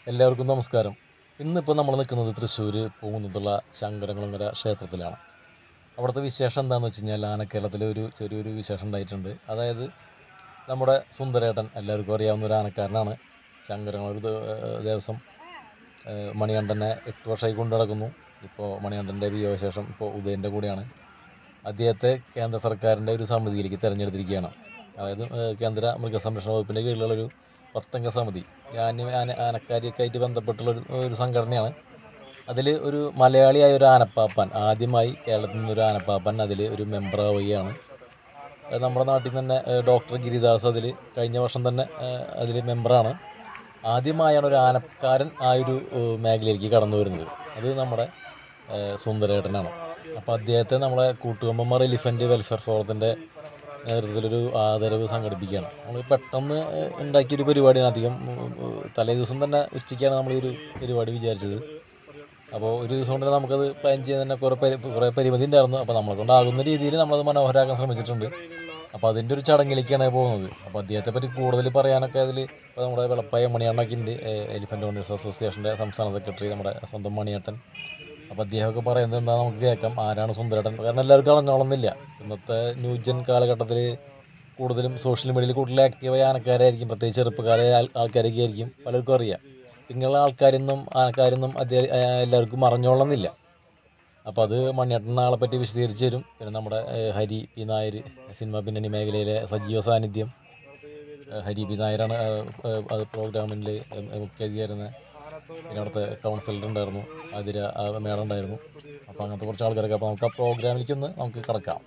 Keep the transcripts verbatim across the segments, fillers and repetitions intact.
എല്ലാവർക്കും നമസ്കാരം. ഇന്നിപ്പോൾ നമ്മൾ നിൽക്കുന്നത് തൃശ്ശൂർ പൂങ്കുന്നത്തുള്ള ശങ്കരകുളങ്ങര ക്ഷേത്രത്തിലാണ്. അവിടുത്തെ വിശേഷം എന്താണെന്ന് വെച്ച് കഴിഞ്ഞാൽ ആനക്കേരളത്തിലെ ഒരു ചെറിയൊരു വിശേഷം ഉണ്ടായിട്ടുണ്ട്. അതായത് നമ്മുടെ സുന്ദരേട്ടൻ, എല്ലാവർക്കും അറിയാവുന്ന ഒരു ആനക്കാരനാണ്. ശങ്കരകുളം ഒരു ദേവസ്വം മണികണ്ഠനെ എട്ട് വർഷമായി കൊണ്ടു നടക്കുന്നു. ഇപ്പോൾ മണികണ്ഠൻ്റെ വിയോഗശേഷം ഇപ്പോൾ ഉദയൻ്റെ കൂടെയാണ്. അദ്ദേഹത്തെ കേന്ദ്ര സർക്കാരിൻ്റെ ഒരു സമിതിയിലേക്ക് തിരഞ്ഞെടുത്തിരിക്കുകയാണ്. അതായത് കേന്ദ്ര മൃഗസംരക്ഷണ വകുപ്പിൻ്റെ കീഴിലുള്ളൊരു പത്തംഗ സമിതി. ആന ആന ആനക്കാരിയൊക്കെ ആയിട്ട് ബന്ധപ്പെട്ടുള്ളൊരു ഒരു സംഘടനയാണ്. അതിൽ ഒരു മലയാളിയായ ഒരു ആനപ്പാപ്പാൻ, ആദ്യമായി കേരളത്തിൽ നിന്നൊരു ആനപ്പാപ്പാൻ അതിൽ ഒരു മെമ്പറാവുകയാണ്. നമ്മുടെ നാട്ടിൽ തന്നെ ഡോക്ടർ ഗിരിദാസ് അതിൽ കഴിഞ്ഞ വർഷം തന്നെ അതിൽ മെമ്പറാണ്. ആദ്യമായാണ് ഒരു ആനക്കാരൻ ആ ഒരു മേഖലയിലേക്ക് കടന്നു വരുന്നത്. അത് നമ്മുടെ സുന്ദരേട്ടനാണ്. അപ്പോൾ അദ്ദേഹത്തെ നമ്മളെ കൂട്ടുകൊമ്പന്മാർ എലിഫൻറ്റ് വെൽഫെയർ ഫോറത്തിൻ്റെ നേതൃത്വത്തിലൊരു ആദരവ് സംഘടിപ്പിക്കുകയാണ്. നമ്മൾ പെട്ടെന്ന് ഉണ്ടാക്കിയൊരു പരിപാടിയാണ്. അധികം തലേ ദിവസം തന്നെ ഉച്ചയ്ക്കാണ് നമ്മൾ ഈ ഒരു പരിപാടി വിചാരിച്ചത്. അപ്പോൾ ഒരു ദിവസം കൊണ്ട് നമുക്കത് പ്ലാൻ ചെയ്യാൻ തന്നെ കുറേ പരി കുറേ പരിമിതി ഉണ്ടായിരുന്നു. അപ്പോൾ നമ്മളെ കൊണ്ടാകുന്ന രീതിയിൽ നമ്മളത് മനോഹരമാക്കാൻ ശ്രമിച്ചിട്ടുണ്ട്. അപ്പോൾ അതിൻ്റെ ഒരു ചടങ്ങിലേക്കാണ് പോകുന്നത്. അപ്പോൾ അദ്ദേഹത്തെ പറ്റി കൂടുതൽ പറയാനൊക്കെ അതിൽ ഇപ്പോൾ നമ്മുടെ വെളപ്പായ മണിയണ്ണൊക്കെ ഉണ്ട്, എലിഫൻ്റ് ഓണേഴ്സ് അസോസിയേഷൻ്റെ സംസ്ഥാന സെക്രട്ടറി, നമ്മുടെ സ്വന്തം മണിയേട്ടൻ. അപ്പോൾ അദ്ദേഹമൊക്കെ പറയുന്നത് എന്താ നമുക്ക് കേൾക്കാം. ആരാണ് സുന്ദരേട്ടൻ? കാരണം എല്ലാവർക്കും അറിഞ്ഞോളുന്നില്ല. ഇന്നത്തെ ന്യൂജൻ കാലഘട്ടത്തിൽ കൂടുതലും സോഷ്യൽ മീഡിയയിൽ കൂടുതൽ ആക്റ്റീവായ ആനക്കാരായിരിക്കും, പ്രത്യേകിച്ച് ചെറുപ്പക്കാരായ ആൾക്കാരൊക്കെ ആയിരിക്കും പലർക്കും അറിയാം. ഇങ്ങനെയുള്ള ആൾക്കാരൊന്നും ആനക്കാരൊന്നും അദ്ദേഹം എല്ലാവർക്കും അറിഞ്ഞോളുന്നില്ല. അപ്പോൾ അത് മണിയേട്ടൻ നാളെ പറ്റി വിശദീകരിച്ച് തരും. പിന്നെ നമ്മുടെ ഹരി പി നായർ, സിനിമ പിന്നണി മേഖലയിലെ സജീവ സാന്നിധ്യം. ഹരി പി നായരാണ് അത് പ്രോഗ്രാമിൽ മുഖ്യാതിഥിയായിരുന്നത്. പിന്നെ അവിടുത്തെ കൗൺസിലർ ഉണ്ടായിരുന്നു, അതിര മേഡം ഉണ്ടായിരുന്നു. അപ്പോൾ അങ്ങനത്തെ കുറച്ച് ആൾക്കാരൊക്കെ. അപ്പോൾ നമുക്ക് ആ പ്രോഗ്രാമിലേക്കൊന്ന് നമുക്ക് കിടക്കാം.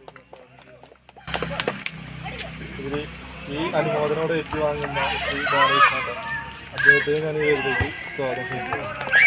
ഇതിൽ ഈ അനുമോദനോട് ഏറ്റുവാങ്ങുന്ന ശ്രീ ബാലകൃഷ്ണൻ അദ്ദേഹത്തെ ഞാൻ ഇതിലേക്ക് സ്വാഗതം ചെയ്യുന്നു.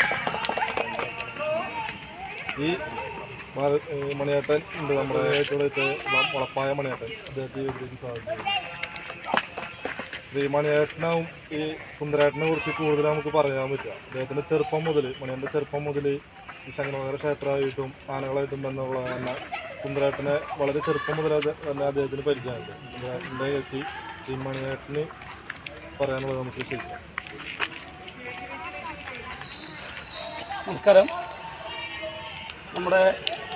ഈ മണിയേട്ടൻ ഉണ്ട്, നമ്മുടെ ഏറ്റവും വളപ്പായ മണിയേട്ടൻ, അദ്ദേഹത്തെ ഇതിലേക്ക് സ്വാഗതം ചെയ്യുന്നു. ശ്രീ മണിയേട്ടനാവും ഈ സുന്ദരേട്ടനെ കുറിച്ച് കൂടുതൽ നമുക്ക് പറയാൻ പറ്റുക. അദ്ദേഹത്തിൻ്റെ ചെറുപ്പം മുതൽ, മണിയേട്ടൻ്റെ ചെറുപ്പം മുതൽ ഈ ശങ്കരകുളങ്ങര ക്ഷേത്രമായിട്ടും ആനകളായിട്ടും ബന്ധമുള്ള തന്നെ സുന്ദരേട്ടനെ വളരെ ചെറുപ്പം മുതൽ തന്നെ അദ്ദേഹത്തിന് പരിചയമുണ്ട്. സുന്ദരേട്ടൻ്റെ എത്തി ഈ മണിയേട്ടന് പറയാനുള്ളത് നമുക്ക് ശരിക്കും. നമസ്കാരം. നമ്മുടെ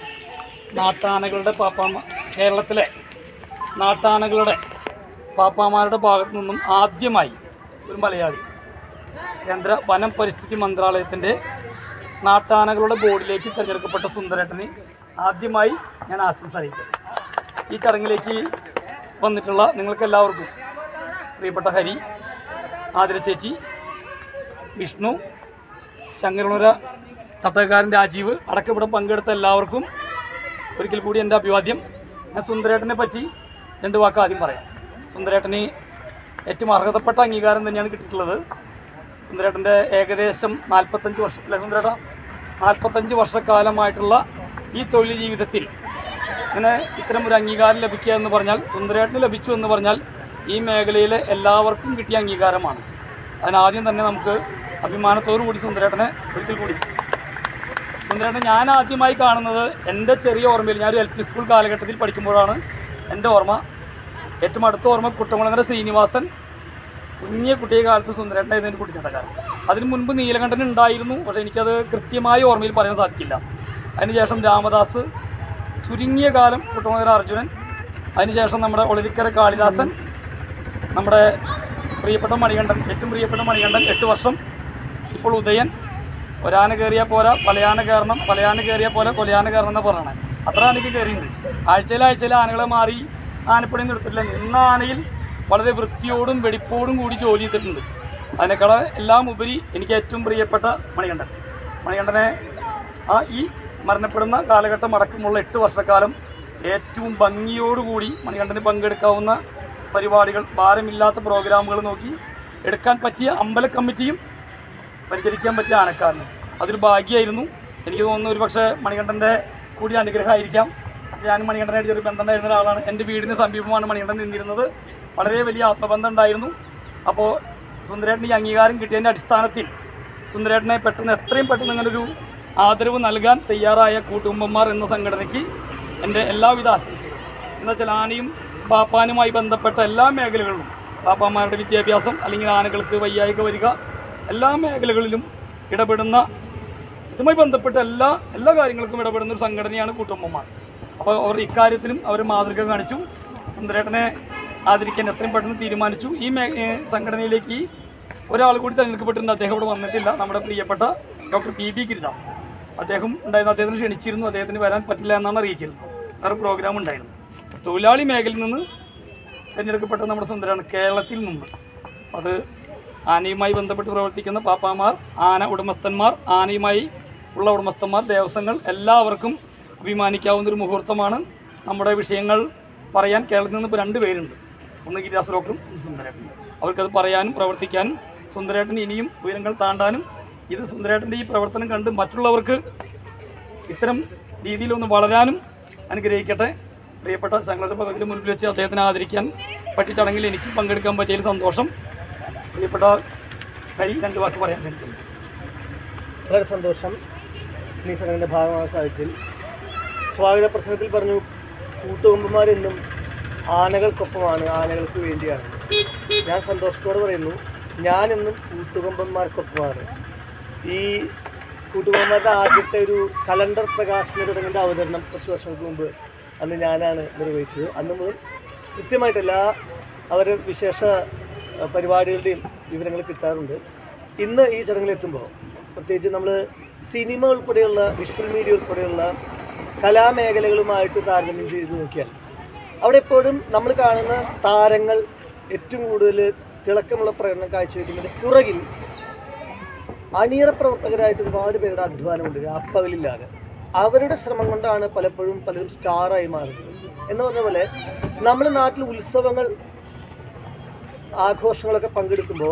നാട്ടാനകളുടെ പാപ്പാമ്മ, കേരളത്തിലെ നാട്ടാനകളുടെ പാപ്പാമാരുടെ ഭാഗത്തു നിന്നും ആദ്യമായി ഒരു മലയാളി കേന്ദ്ര വനം പരിസ്ഥിതി മന്ത്രാലയത്തിൻ്റെ നാട്ടാനകളുടെ ബോർഡിലേക്ക് തിരഞ്ഞെടുക്കപ്പെട്ട സുന്ദരേട്ടന് ആദ്യമായി ഞാൻ ആശംസ അറിയിക്കാം. ഈ ചടങ്ങിലേക്ക് വന്നിട്ടുള്ള നിങ്ങൾക്കെല്ലാവർക്കും, പ്രിയപ്പെട്ട ഹരി, ആതിര ചേച്ചി, വിഷ്ണു, ശങ്കരകുളങ്ങര തട്ടക്കാരൻ രാജീവ് അടക്കം ഇവിടെ പങ്കെടുത്ത എല്ലാവർക്കും ഒരിക്കൽ കൂടി എൻ്റെ അഭിവാദ്യം. ഞാൻ സുന്ദരേട്ടനെ പറ്റി രണ്ട് വാക്ക് ആദ്യം പറയാം. സുന്ദരേട്ടന് ഏറ്റവും അർഹതപ്പെട്ട അംഗീകാരം തന്നെയാണ് കിട്ടിയിട്ടുള്ളത്. സുന്ദരേട്ടൻ്റെ ഏകദേശം നാൽപ്പത്തഞ്ച് വർഷത്തിലെ സുന്ദരേട്ട നാൽപ്പത്തഞ്ച് വർഷക്കാലമായിട്ടുള്ള ഈ തൊഴിൽ ജീവിതത്തിൽ ഇങ്ങനെ ഇത്തരം ഒരു അംഗീകാരം ലഭിക്കുക എന്ന് പറഞ്ഞാൽ, സുന്ദരേട്ടന് ലഭിച്ചു എന്ന് പറഞ്ഞാൽ ഈ മേഖലയിലെ എല്ലാവർക്കും കിട്ടിയ അംഗീകാരമാണ്. അതിനാദ്യം തന്നെ നമുക്ക് അഭിമാനത്തോടു കൂടി സുന്ദരേട്ടനെ ഒരിക്കൽ കൂടി. സുന്ദരേട്ടൻ ഞാൻ ആദ്യമായി കാണുന്നത് എൻ്റെ ചെറിയ ഓർമ്മയിൽ, ഞാനൊരു എൽ പി സ്കൂൾ കാലഘട്ടത്തിൽ പഠിക്കുമ്പോഴാണ് എൻ്റെ ഓർമ്മ. ഏറ്റവും അടുത്ത ഓർമ്മ കുട്ടംകുളങ്ങര ശ്രീനിവാസൻ കുഞ്ഞിയ കുട്ടിയെ കാലത്ത് സുന്ദരേട്ടനായിരുന്നു എൻ്റെ കുട്ടിച്ചട്ടക്കാരൻ. അതിന് മുൻപ് നീലകണ്ഠൻ ഉണ്ടായിരുന്നു, പക്ഷേ എനിക്കത് കൃത്യമായ ഓർമ്മയിൽ പറയാൻ സാധിക്കില്ല. അതിനുശേഷം രാമദാസ്, ചുരുങ്ങിയ കാലം കുട്ടംകുളങ്ങര അർജുനൻ, അതിനുശേഷം നമ്മുടെ ഒളിരിക്കര കാളിദാസൻ, നമ്മുടെ പ്രിയപ്പെട്ട മണികണ്ഠൻ, ഏറ്റവും പ്രിയപ്പെട്ട മണികണ്ഠൻ എട്ട് വർഷം, ഇപ്പോൾ ഉദയൻ. ഒരാന കയറിയാൽ പോരാ പലയാന കയറണം, പലയാന കയറിയാൽ പോലെ കൊലയാന കയറണം എന്ന് പറയണേ. അത്ര ആനയ്ക്ക് കയറിയിട്ടുണ്ട്. ആഴ്ചയിൽ ആഴ്ചയിൽ ആനകളെ മാറി ആനപ്പണിയൊന്നും എടുത്തിട്ടില്ല. നിന്ന ആനയിൽ വളരെ വൃത്തിയോടും വെടിപ്പോടും കൂടി ജോലി ചെയ്തിട്ടുണ്ട്. അതിനേക്കാൾ എല്ലാം ഉപരി എനിക്ക് ഏറ്റവും പ്രിയപ്പെട്ട മണികണ്ഠൻ. മണികണ്ഠനെ ആ ഈ മരണപ്പെടുന്ന കാലഘട്ടം അടക്കമുള്ള എട്ട് വർഷക്കാലം ഏറ്റവും ഭംഗിയോടുകൂടി മണികണ്ഠന് പങ്കെടുക്കാവുന്ന പരിപാടികൾ, ഭാരമില്ലാത്ത പ്രോഗ്രാമുകൾ നോക്കി എടുക്കാൻ പറ്റിയ അമ്പല കമ്മിറ്റിയും പരിചരിക്കാൻ പറ്റിയ ആനക്കാരനും അതൊരു ഭാഗ്യമായിരുന്നു. എനിക്ക് തോന്നുന്നു ഒരു പക്ഷേ മണികണ്ഠൻ്റെ കൂടി അനുഗ്രഹമായിരിക്കാം. ഞാൻ മണികണ്ഠനായിട്ട് ചെറിയ ബന്ധം ഉണ്ടായിരുന്ന ഒരാളാണ്. എൻ്റെ വീടിന് സമീപമാണ് മണികണ്ഠൻ നിന്നിരുന്നത്. വളരെ വലിയ ആത്മബന്ധം ഉണ്ടായിരുന്നു. അപ്പോൾ സുന്ദരേട്ടന് ഈ അംഗീകാരം കിട്ടിയതിൻ്റെ അടിസ്ഥാനത്തിൽ സുന്ദരേട്ടനെ പെട്ടെന്ന് എത്രയും പെട്ടെന്ന് ഇങ്ങനൊരു ആദരവ് നൽകാൻ തയ്യാറായ കൂട്ടുകുമ്പന്മാർ എന്ന സംഘടനയ്ക്ക് എൻ്റെ എല്ലാവിധ ആശംസകളും. എന്നുവെച്ചാൽ ആനയും പാപ്പാനുമായി ബന്ധപ്പെട്ട എല്ലാ മേഖലകളിലും പാപ്പാന്മാരുടെ വിദ്യാഭ്യാസം, അല്ലെങ്കിൽ ആനകൾക്ക് വയ്യായ്ക വരിക, എല്ലാ മേഖലകളിലും ഇടപെടുന്ന, ഇതുമായി ബന്ധപ്പെട്ട എല്ലാ എല്ലാ കാര്യങ്ങൾക്കും ഇടപെടുന്ന ഒരു സംഘടനയാണ് കൂട്ടുകുമ്പന്മാർ. അപ്പോൾ അവർ ഇക്കാര്യത്തിലും അവർ മാതൃക കാണിച്ചു. സുന്ദരേട്ടനെ ആദരിക്കാൻ എത്രയും പെട്ടെന്ന് തീരുമാനിച്ചു. ഈ മേ സംഘടനയിലേക്ക് ഈ ഒരാൾ കൂടി തിരഞ്ഞെടുക്കപ്പെട്ടിട്ടുണ്ട്. അദ്ദേഹം ഇവിടെ വന്നിട്ടില്ല. നമ്മുടെ പ്രിയപ്പെട്ട ഡോക്ടർ പി ബി ഗിരിദാസ് അദ്ദേഹം ഉണ്ടായിരുന്നു. അദ്ദേഹത്തിന് ക്ഷണിച്ചിരുന്നു. അദ്ദേഹത്തിന് വരാൻ പറ്റില്ല എന്നാണ് അറിയിച്ചിരുന്നത്. വേറെ പ്രോഗ്രാം ഉണ്ടായിരുന്നു. തൊഴിലാളി മേഖലയിൽ നിന്ന് തിരഞ്ഞെടുക്കപ്പെട്ട നമ്മുടെ സുന്ദരാണ് കേരളത്തിൽ നിന്ന്. അത് ആനയുമായി ബന്ധപ്പെട്ട് പ്രവർത്തിക്കുന്ന പാപ്പാമാർ, ആന ഉടമസ്ഥന്മാർ, ആനയുമായി ഉള്ള ഉടമസ്ഥന്മാർ, ദേവസ്വങ്ങൾ എല്ലാവർക്കും അഭിമാനിക്കാവുന്നൊരു മുഹൂർത്തമാണ്. നമ്മുടെ വിഷയങ്ങൾ പറയാൻ കേരളത്തിൽ നിന്ന് ഇപ്പോൾ രണ്ട് പേരുണ്ട്. ഒന്ന് ഗിരിദാസ് ഡോക്ടറും ഒന്ന് സുന്ദരേട്ടനും. അവർക്കത് പറയാനും പ്രവർത്തിക്കാനും സുന്ദരേട്ടന് ഇനിയും ഉയരങ്ങൾ താണ്ടാനും ഇത് സുന്ദരേട്ടൻ്റെ ഈ പ്രവർത്തനം കണ്ട് മറ്റുള്ളവർക്ക് ഇത്തരം രീതിയിലൊന്ന് വളരാനും അനുഗ്രഹിക്കട്ടെ. പ്രിയപ്പെട്ട സംഘടന പകത്തിന് മുൻപിൽ വെച്ച് അദ്ദേഹത്തിനെ ആദരിക്കാൻ പറ്റിയ ചടങ്ങിൽ എനിക്ക് പങ്കെടുക്കാൻ പറ്റിയതിൽ സന്തോഷം. പ്രിയപ്പെട്ട ഹരി രണ്ട് വാക്ക് പറയാൻ ശ്രമിക്കുന്നു. വളരെ സന്തോഷം ഈ ചടങ്ങിൻ്റെ ഭാഗമാകാൻ സാധിച്ചതിൽ. സ്വാഗത പ്രസംഗത്തിൽ പറഞ്ഞു കൂട്ടുകുമ്പന്മാരെന്നും ആനകൾക്കൊപ്പമാണ്, ആനകൾക്ക് വേണ്ടിയാണ്. ഞാൻ സന്തോഷത്തോടെ പറയുന്നു, ഞാനെന്നും കൂട്ടുകുമ്പന്മാർക്കൊപ്പമാണ്. ഈ കൂട്ടുകുമ്പന്മാരുടെ ആദ്യത്തെ ഒരു കലണ്ടർ പ്രകാശന ചടങ്ങിൻ്റെ അവതരണം കുറച്ച് വർഷങ്ങൾക്ക് മുമ്പ് അന്ന് ഞാനാണ് നിർവഹിച്ചത്. അന്ന് മുതൽ കൃത്യമായിട്ട് എല്ലാ അവരുടെ വിശേഷ പരിപാടികളുടെയും വിവരങ്ങൾ കിട്ടാറുണ്ട്. ഇന്ന് ഈ ചടങ്ങിലെത്തുമ്പോൾ പ്രത്യേകിച്ച് നമ്മൾ സിനിമ ഉൾപ്പെടെയുള്ള വിഷ്വൽ മീഡിയ ഉൾപ്പെടെയുള്ള കലാമേഖലകളുമായിട്ട് താരതമ്യം ചെയ്ത് നോക്കിയാൽ അവിടെ എപ്പോഴും നമ്മൾ കാണുന്ന താരങ്ങൾ ഏറ്റവും കൂടുതൽ തിളക്കമുള്ള പ്രകടനം കാഴ്ചവെക്കുന്നതിന് പുറകിൽ അണിയറ പ്രവർത്തകരായിട്ട് ഒരുപാട് പേരുടെ അധ്വാനമുണ്ട്. രാപ്പകലില്ലാതെ അവരുടെ ശ്രമം കൊണ്ടാണ് പലപ്പോഴും പലരും സ്റ്റാറായി മാറുന്നത്. എന്ന് പറഞ്ഞ പോലെ നമ്മുടെ നാട്ടിൽ ഉത്സവങ്ങൾ, ആഘോഷങ്ങളൊക്കെ പങ്കെടുക്കുമ്പോൾ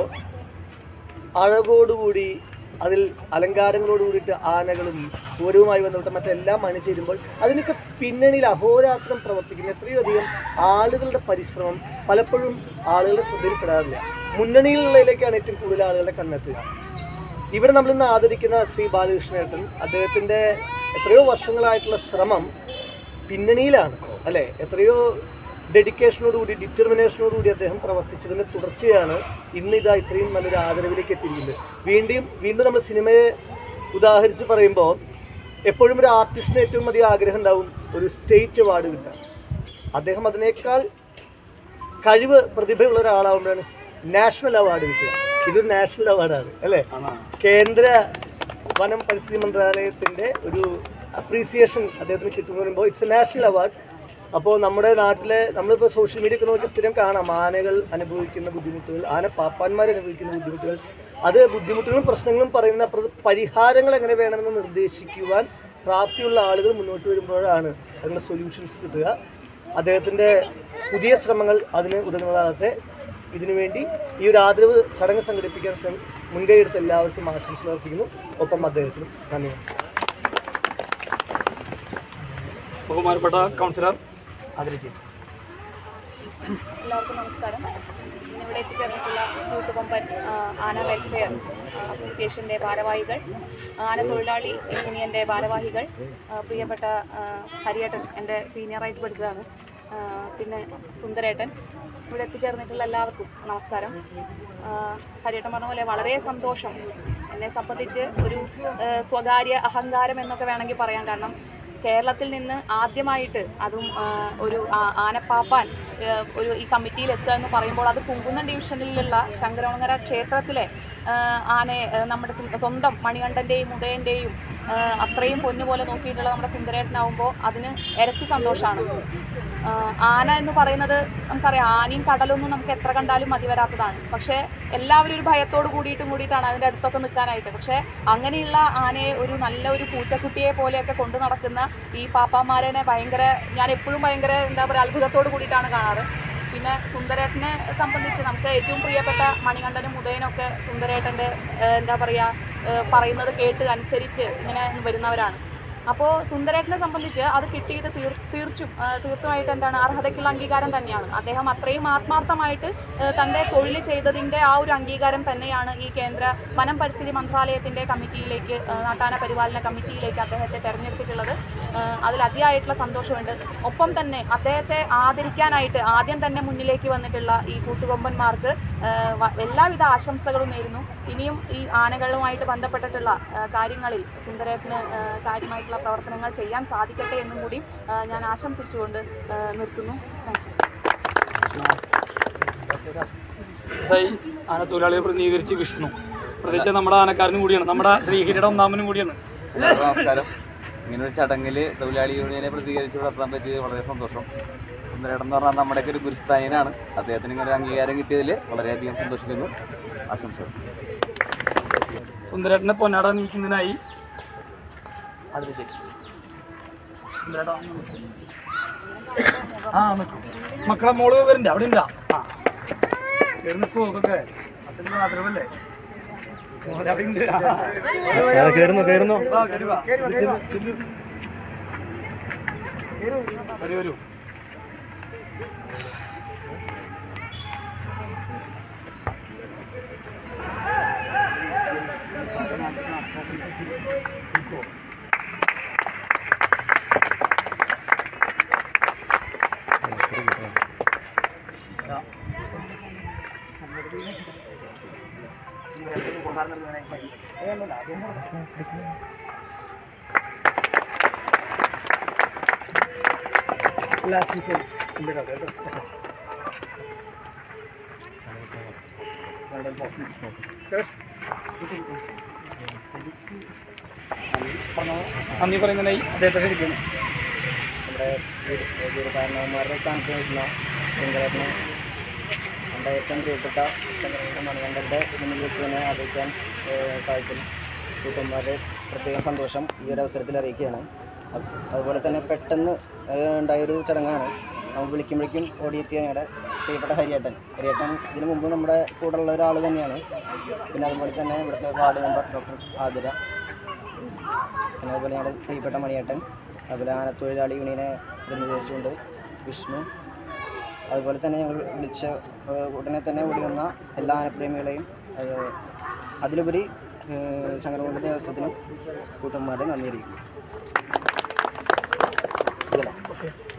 അഴകോടുകൂടി അതിൽ അലങ്കാരങ്ങളോട് കൂടിയിട്ട് ആനകളും പൂരവുമായി ബന്ധപ്പെട്ട മറ്റെല്ലാം അണിചേരുമ്പോൾ അതിനൊക്കെ പിന്നണിയിൽ അഹോരാത്രം പ്രവർത്തിക്കുന്ന എത്രയോ അധികം ആളുകളുടെ പരിശ്രമം പലപ്പോഴും ആളുകളുടെ ശ്രദ്ധയിൽപ്പെടാറില്ല. മുന്നണിയിലുള്ളതിലേക്കാണ് ഏറ്റവും കൂടുതൽ ആളുകളുടെ കണ്ണെത്തുക. ഇവിടെ നമ്മളിന്ന് ആദരിക്കുന്ന ശ്രീ ബാലകൃഷ്ണേട്ടൻ, അദ്ദേഹത്തിൻ്റെ എത്രയോ വർഷങ്ങളായിട്ടുള്ള ശ്രമം പിന്നണിയിലാണ് അല്ലേ. എത്രയോ ഡെഡിക്കേഷനോടുകൂടി, ഡിറ്റർമിനേഷനോടുകൂടി അദ്ദേഹം പ്രവർത്തിച്ചതിൻ്റെ തുടർച്ചയാണ് ഇന്ന് ഇതാ ഇത്രയും നല്ലൊരു ആദരവിലേക്ക് എത്തിയിരിക്കുന്നത്. വീണ്ടും വീണ്ടും നമ്മൾ സിനിമയെ ഉദാഹരിച്ച് പറയുമ്പോൾ എപ്പോഴും ഒരു ആർട്ടിസ്റ്റിന് ഏറ്റവും അധികം ആഗ്രഹം ഉണ്ടാവും ഒരു സ്റ്റേറ്റ് അവാർഡ് കിട്ടാൻ. അദ്ദേഹം അതിനേക്കാൾ കഴിവ്, പ്രതിഭയുള്ള ഒരാളാവുമ്പോഴാണ് നാഷണൽ അവാർഡ് കിട്ടുക. ഇതൊരു നാഷണൽ അവാർഡാണ് അല്ലേ. കേന്ദ്ര വനം പരിസ്ഥിതി മന്ത്രാലയത്തിൻ്റെ ഒരു അപ്രീസിയേഷൻ അദ്ദേഹത്തിന് കിട്ടുമെന്ന് പറയുമ്പോൾ ഇറ്റ്സ് എ നാഷണൽ അവാർഡ്. അപ്പോൾ നമ്മുടെ നാട്ടിലെ നമ്മളിപ്പോൾ സോഷ്യൽ മീഡിയ ഒക്കെ നോക്കി സ്ഥിരം കാണാം ആനകൾ അനുഭവിക്കുന്ന ബുദ്ധിമുട്ടുകൾ, ആന പാപ്പാന്മാർ അനുഭവിക്കുന്ന ബുദ്ധിമുട്ടുകൾ. അത് ബുദ്ധിമുട്ടുകളും പ്രശ്നങ്ങളും പറയുന്ന പരിഹാരങ്ങൾ എങ്ങനെ വേണമെന്ന് നിർദ്ദേശിക്കുവാൻ പ്രാപ്തിയുള്ള ആളുകൾ മുന്നോട്ട് വരുമ്പോഴാണ് അതിനുള്ള സൊല്യൂഷൻസ് കിട്ടുക. അദ്ദേഹത്തിൻ്റെ പുതിയ ശ്രമങ്ങൾ അതിന് ഉതകുന്നതാകട്ടെ. ഇതിനുവേണ്ടി ഈ ഒരു ആദരവ് ചടങ്ങ് സംഘടിപ്പിക്കാൻ ശ്രമം മുൻകൈ എടുത്ത എല്ലാവർക്കും ആശംസകൾ അർപ്പിക്കുന്നു. ഒപ്പം അദ്ദേഹത്തിനും നന്ദി. ബഹുമാനപ്പെട്ട കൗൺസിലർ ആദരിച്ചു. എല്ലാവർക്കും നമസ്കാരം. ഇന്നിവിടെ എത്തിച്ചേർന്നിട്ടുള്ള കൂട്ടുകൊമ്പൻ ആന വെൽഫെയർ അസോസിയേഷൻ്റെ ഭാരവാഹികൾ, ആന തൊഴിലാളി യൂണിയൻ്റെ ഭാരവാഹികൾ, പ്രിയപ്പെട്ട ഹരിയേട്ടൻ, എൻ്റെ സീനിയറായിട്ട് പഠിച്ചതാണ്, പിന്നെ സുന്ദരേട്ടൻ, ഇവിടെ എത്തിച്ചേർന്നിട്ടുള്ള എല്ലാവർക്കും നമസ്കാരം. ഹരിയേട്ടൻ പറഞ്ഞ പോലെ വളരെ സന്തോഷം. എന്നെ സംബന്ധിച്ച് ഒരു സ്വകാര്യ അഹങ്കാരം എന്നൊക്കെ വേണമെങ്കിൽ പറയാം. കാരണം കേരളത്തിൽ നിന്ന് ആദ്യമായിട്ട് അതും ഒരു ആനപ്പാപ്പാൻ ഒരു ഈ കമ്മിറ്റിയിൽ എത്തുക എന്ന് പറയുമ്പോൾ അത് കുങ്കുന്നം ഡിവിഷനിലുള്ള ശങ്കരവണങ്ങര ക്ഷേത്രത്തിലെ ആനയെ നമ്മുടെ സ്വന്തം മണികണ്ഠൻ്റെയും ഉദയൻ്റെയും അത്രയും പൊന്നുപോലെ നോക്കിയിട്ടുള്ള നമ്മുടെ സുന്ദരേട്ടനാവുമ്പോൾ അതിന് ഇരട്ടി സന്തോഷമാണ്. ആന എന്ന് പറയുന്നത് നമുക്കറിയാം, ആനയും കടലൊന്നും നമുക്ക് എത്ര കണ്ടാലും മതി വരാത്തതാണ്. പക്ഷേ എല്ലാവരും ഒരു ഭയത്തോട് കൂടിയിട്ടും കൂടിയിട്ടാണ് അതിൻ്റെ അടുത്തൊക്കെ നിൽക്കാനായിട്ട്. പക്ഷേ അങ്ങനെയുള്ള ആനയെ ഒരു നല്ല ഒരു പൂച്ചക്കുട്ടിയെ പോലെയൊക്കെ കൊണ്ടു നടക്കുന്ന ഈ പാപ്പാമാരനെ ഭയങ്കര ഞാൻ എപ്പോഴും ഭയങ്കര എന്താ പറയുക അത്ഭുതത്തോട് കൂടിയിട്ടാണ് കാണാറ്. പിന്നെ സുന്ദരേട്ടനെ സംബന്ധിച്ച് നമുക്ക് ഏറ്റവും പ്രിയപ്പെട്ട മണികണ്ഠനും ഉദയനൊക്കെ സുന്ദരേട്ടൻ്റെ എന്താ പറയുക പറയുന്നത് കേട്ട് അനുസരിച്ച് ഇങ്ങനെ വരുന്നവരാണ്. അപ്പോൾ സുന്ദരേട്ടനെ സംബന്ധിച്ച് അത് കിട്ടിയത് തീർ തീർച്ചും തീർച്ചയായിട്ട് എന്താണ് അർഹതയ്ക്കുള്ള അംഗീകാരം തന്നെയാണ്. അദ്ദേഹം അത്രയും ആത്മാർത്ഥമായിട്ട് തൻ്റെ തൊഴിൽ ചെയ്തതിൻ്റെ ആ ഒരു അംഗീകാരം തന്നെയാണ് ഈ കേന്ദ്ര വനം പരിസ്ഥിതി മന്ത്രാലയത്തിൻ്റെ കമ്മിറ്റിയിലേക്ക്, നാട്ടാന പരിപാലന കമ്മിറ്റിയിലേക്ക് അദ്ദേഹത്തെ തിരഞ്ഞെടുത്തിട്ടുള്ളത്. അതിൽ അതിയായിട്ടുള്ള സന്തോഷമുണ്ട്. ഒപ്പം തന്നെ അദ്ദേഹത്തെ ആദരിക്കാനായിട്ട് ആദ്യം തന്നെ മുന്നിലേക്ക് വന്നിട്ടുള്ള ഈ കൂട്ടുകൊമ്പന്മാർക്ക് എല്ലാവിധ ആശംസകളും നേരുന്നു. ഇനിയും ഈ ആനകളുമായിട്ട് ബന്ധപ്പെട്ടിട്ടുള്ള കാര്യങ്ങളിൽ സുന്ദരേട്ടന് കാര്യമായിട്ടുള്ള പ്രവർത്തനങ്ങൾ ചെയ്യാൻ സാധിക്കട്ടെ എന്നും കൂടി ഞാൻ ആശംസിച്ചുകൊണ്ട് നിർത്തുന്നു. Thank you. ആന തൊഴിലാളിയെ പ്രതിനിധീകരിച്ച് വിഷ്ണു, പ്രത്യേകിച്ച് നമ്മുടെ ആനക്കാരനും കൂടിയാണ്, നമ്മുടെ ശ്രീഹരിയുടെ ഒന്നാമനും കൂടിയാണ്. നമസ്കാരം. ഇങ്ങനൊരു ചടങ്ങിൽ തൊഴിലാളി യൂണിയനെ പ്രതികരിച്ച് നടത്താൻ പറ്റിയത് വളരെ സന്തോഷം. സുന്ദരേട്ടൻ എന്ന് പറഞ്ഞാൽ നമ്മുടെയൊക്കെ ഒരു ഗുരുസ്ഥാനീയനാണ്. അദ്ദേഹത്തിന് ഇങ്ങനെ ഒരു അംഗീകാരം കിട്ടിയതിൽ വളരെയധികം സന്തോഷിക്കുന്നു. ആശംസ. സുന്ദരേട്ടനെ പൊന്നാട നീക്കുന്നതിനായി അതിൽ ചേച്ചി ആ നിൽക്കും. മക്കളെ മോള് വരണ്ടേ? അവിടെ ഉണ്ടാ ആ കയറി നിൽക്കുമോ? അതൊക്കെ അച്ഛൻ്റെ ആദരവല്ലേ? കയറുന്നു കയറുന്നു വരൂ വരൂ. നന്ദി പറയുന്നതിനായി അദ്ദേഹത്തെ ക്ഷണിക്കുന്നു. നമ്മുടെ വീരകാരണവന്മാരുടെ സ്ഥാനത്ത് നിൽക്കുന്ന സുന്ദരേട്ടനെ നമ്മുടെ ഏറ്റവും പ്രിയപ്പെട്ട മണികണ്ഠൻ്റെ മുന്നിൽ വെച്ച് തന്നെ അറിയിക്കാൻ സാധിക്കും. കൂട്ടുകാരുടെ പ്രത്യേകം സന്തോഷം ഈ ഒരു അവസരത്തിൽ അറിയിക്കുകയാണ്. അതുപോലെ തന്നെ പെട്ടെന്ന് ഉണ്ടായൊരു ചടങ്ങാണ്. നമ്മൾ വിളിക്കുമ്പോഴേക്കും ഓടിയെത്തിയ ഞങ്ങളുടെ പ്രിയപ്പെട്ട ഹരിയേട്ടൻ ഹരിയേട്ടൻ ഇതിനു മുമ്പ് നമ്മുടെ കൂടെ ഉള്ള ഒരാൾ തന്നെയാണ്. പിന്നെ അതുപോലെ തന്നെ ഇവിടുത്തെ വാർഡ് മെമ്പർ ഡോക്ടർ ആതിര, പിന്നെ അതുപോലെ ഞങ്ങളുടെ പ്രിയപ്പെട്ട മണിയേട്ടൻ, അതുപോലെ ആനത്തൊഴിലാളി യൂണിയനെ പ്രതിനിധീകരിച്ചുകൊണ്ട് വിഷ്ണു, അതുപോലെ തന്നെ ഞങ്ങൾ വിളിച്ച ഉടനെ തന്നെ ഓടി വന്ന എല്ലാ ആനപ്രേമികളെയും അതിലുപരി ശങ്കരകുണ്ട ദേവസ്വത്തിനും കൂട്ടന്മാരെ നന്ദി അറിയിക്കും.